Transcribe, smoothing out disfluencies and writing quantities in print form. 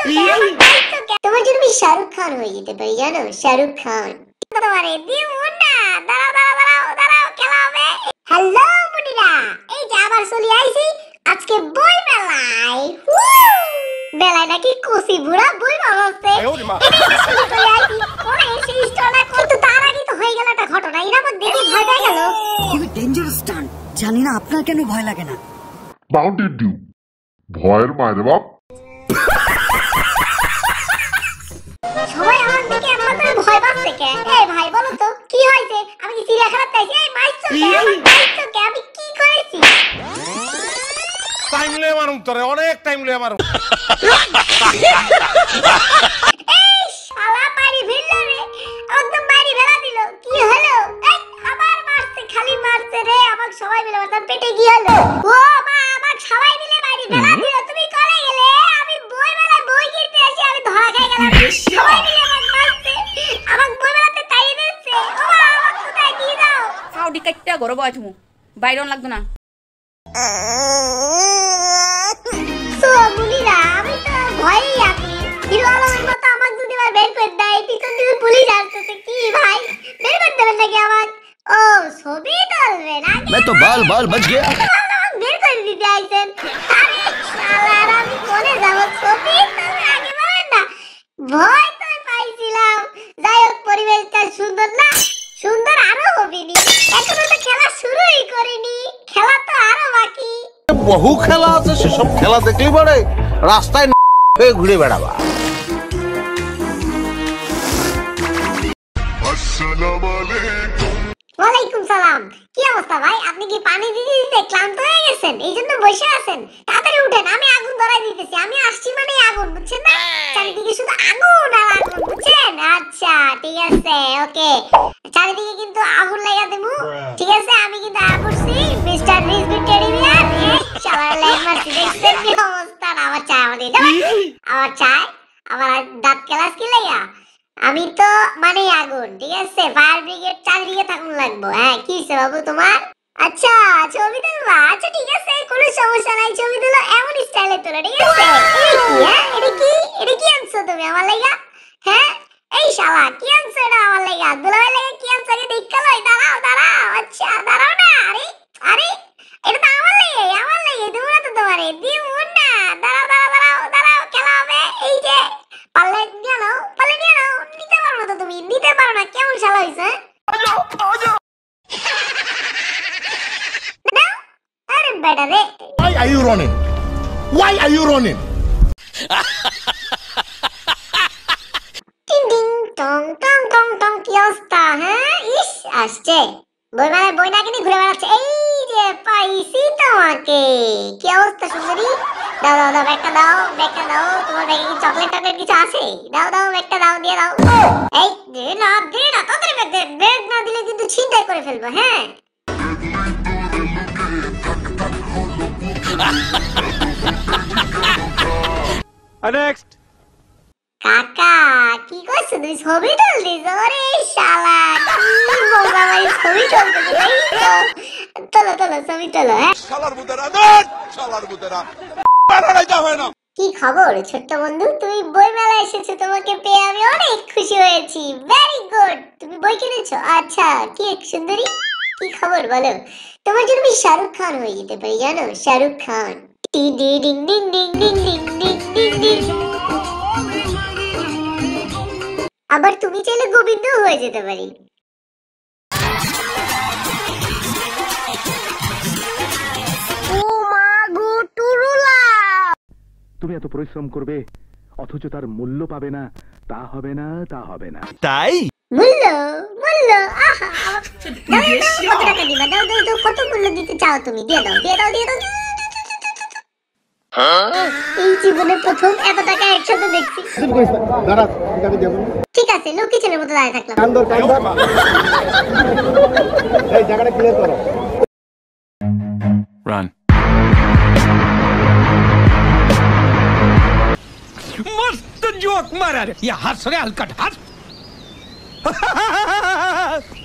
তোমার জন্য আমি শাহরুখ খান হয়ে যেতে পারি জানো, শাহরুখ খান। তোমারে দিব না, দাঁড়াও দাঁড়াও দাঁড়াও দাঁড়াও, খেলা হবে। হ্যালো মুনিরা, এই যে আবার চলে আইছি আজকে বই মেলায়। মেলায় নাকি কচি বুড়া বই বানাচ্ছে। চলে আইছি পরে সেই স্টলটা কিন্তু তার আগে তো হয়ে গেল একটা ঘটনা। এর মধ্যে দেখি ভয় পেয়ে গেল। খুবই ডেঞ্জারাস স্টান্ট, জানি না আপনার কেন ভয় লাগে না। মাউন্টেন ডিউ ভয়ের মায়ের বাপ। সবাই আমার দিকে এমন করে ভয় পাচ্ছে কে? এই ভাই বলো তো কি হয়েছে? আমি কি চিড়িয়াখানা চাইছি? এই মাইছো কে? মাইছো কে? আমি কি করেছি? টাইম লয়ে মারুম তোরে, অনেক টাইম লয়ে মারুম। এই শালা মারি ভিড়লো রে, একদম মারি ভেলা দিল। কি হলো? এই আবার মারছে, খালি মারছে রে। আমাক সবাই মিলে মারছে, পেটে কি হলো? ও মা, আমাক সবাই মিলে মারি ভেলা দিল। তুমি করে গেলে? আমি বই মেলায় বই কিনতে আসি, আমি ধরা খাই গেলাম। সবাই মিলে আমাক মারছে, আমাক বই মেলাতে তাড়িয়ে দিচ্ছে। ও মা, আমাক কোথায় নিয়ে যাও? ফাউডি কাটটা ঘরে বয় তুমি, বাইরন লাগতো না। তো মুনিরা, আমি তো ভয়ই আছি। হিরো আলমের মতো আমাক যদি আবার বের করে দেয়, পিছন থেকে পুলিশ আসতেছে। কি ভাই, বের করে দেবেন নাকি আমাক? ও ছবি তুলবেন আগে? मैं तो बाल बाल बच गया। বের করে দিতে আইছেন। আরে শালার, আমি কোনে যাব? ছবি তুলবেন আগে বলেন না। ভয় তো পাইছিলাম। যাই হোক, পরিবেশটা সুন্দর না? সুন্দর আরো হবেনি। এখনো তো খেলা শুরুই করিনি, খেলা তো আরো বাকি। বহু খেলা আছে, সেসব খেলা দেখলেই পারে রাস্তায় হয়ে ঘুরে বেড়াবা। ওয়ালাইকুম সালাম। কি অবস্থা ভাই? আপনি কি পানি দিতে দিতে ক্লান্ত হয়ে গেছেন, এই জন্য বসে আছেন? তাড়াতাড়ি উঠেন, আমি আগুন ধরাই দিতেছি। আমি আসছি মানে আগুন, বুঝছেন না? চারিদিকে শুধু আগুন আর আগুন, বুঝছেন? আচ্ছা ঠিক আছে, ওকে। চারিদিকে কিন্তু আগুন লাগা দেবো, ঠিক আছে? আমি কিন্তু আগুনছি মিস্টার রিজভি টেডি বিয়ার। এই শালার লাইন মারছি, দেখছেন কি অবস্থা? আমার চা আমাদের আমার চায়, আমার দাঁত ক্লাস কি লাগা? আমি তো মানে আগুন, ঠিক আছে? ফায়ার ব্রিগেড চারিদিকে থাকুন লাগবো। হ্যাঁ, কি হইছে বাবু তোমার? আচ্ছা, ছবি তুলবা? আচ্ছা ঠিক আছে, কোনো সমস্যা নাই। ছবি তুলো, এমন স্টাইলে তোলো, ঠিক আছে? এটা কি আনছো তুমি আমার লাগা? হ্যাঁ, এই শালা কি আনছো এটা আমার লাগা? দুলাভাই লাগা কি আনছো আগে দেখা লই। দাঁড়াও দাঁড়াও, আচ্ছা দাঁড়াও না। আরে আরে, এটা তো আমার লাগে দেবো না তো তোমারে, দিব না। দাঁড়াও দাঁড়াও দাঁড়াও দাঁড়াও, খেলা হবে। এই যে পারলে নিয়ে নাও, পারলে নিয়ে নাও। নিতে পারো না তো তুমি, নিতে পারো না। কেমন শালা হইছে? আরে বেটা রে, Why are you running? Why are you running? টিং টিং টং টং টং টং, কি অবস্থা? হ্যাঁ, ইস আসছে বই মানে বই না কিনে ঘুরে বেড়াচ্ছে। এই যে পাইছি তোমাকে। কি অবস্থা সুন্দরী? দাও দাও দাও, ব্যাগটা দাও, ব্যাগটা দাও। তোমার ব্যাগে কি চকলেট টকলেট কিছু আছে? দাও দাও, ব্যাগটা দাও, দিয়ে দাও। এই দে না, তাড়াতাড়ি ব্যাগ দে। ব্যাগ না দিলে কিন্তু ছিনতাই করে ফেলবো। হ্যাঁ, Next. কাকা কি করছো তুমি? ছবি তুলছিস? ওরে শালা, কি মজা ভাই, ছবি তুলছিস? এই তো তোলো তোলো, ছবি তোলো। হ্যাঁ, কি খবর ছোট্ট বন্ধু? তুমি বই মেলায় এসেছো, তোমাকে পেয়ে আমি অনেক খুশি হয়েছি। ভেরি গুড, তুমি বই কিনেছো? আচ্ছা, কি সুন্দরী, কি খবর বলো? তোমার জন্য আমি শাহরুখ খান হয়ে যেতে পারি জানো, শাহরুখ খান। টি ডি ডিং ডিং ডিং ডিং ডিং ডিং ডিং ডিং। আবার তুমি চাইলে গোবিন্দ হয়ে যেতে পারি। ও মা গো টুরুলা, তুমি এত পরিশ্রম করবে অথচ তার মূল্য পাবে না, তা হবে না, তা হবে না। তাই মূল্য মূল্য, আহা, কত টাকা দিবা? দাও দাও দাও, কত মূল্য দিতে চাও তুমি? দিয়ে দাও দিয়ে দাও দিয়ে দাও। এই জীবনে প্রথম এত টাকা একসাথে দেখছি। ঠিক আছে, লক্ষ্মী ছেলের মতো দাঁড়িয়ে থাকলাম। এই জায়গাটা ক্লিয়ার করো। রান। मस्त जोक मारा रे, या हंस रे हलकट हंस।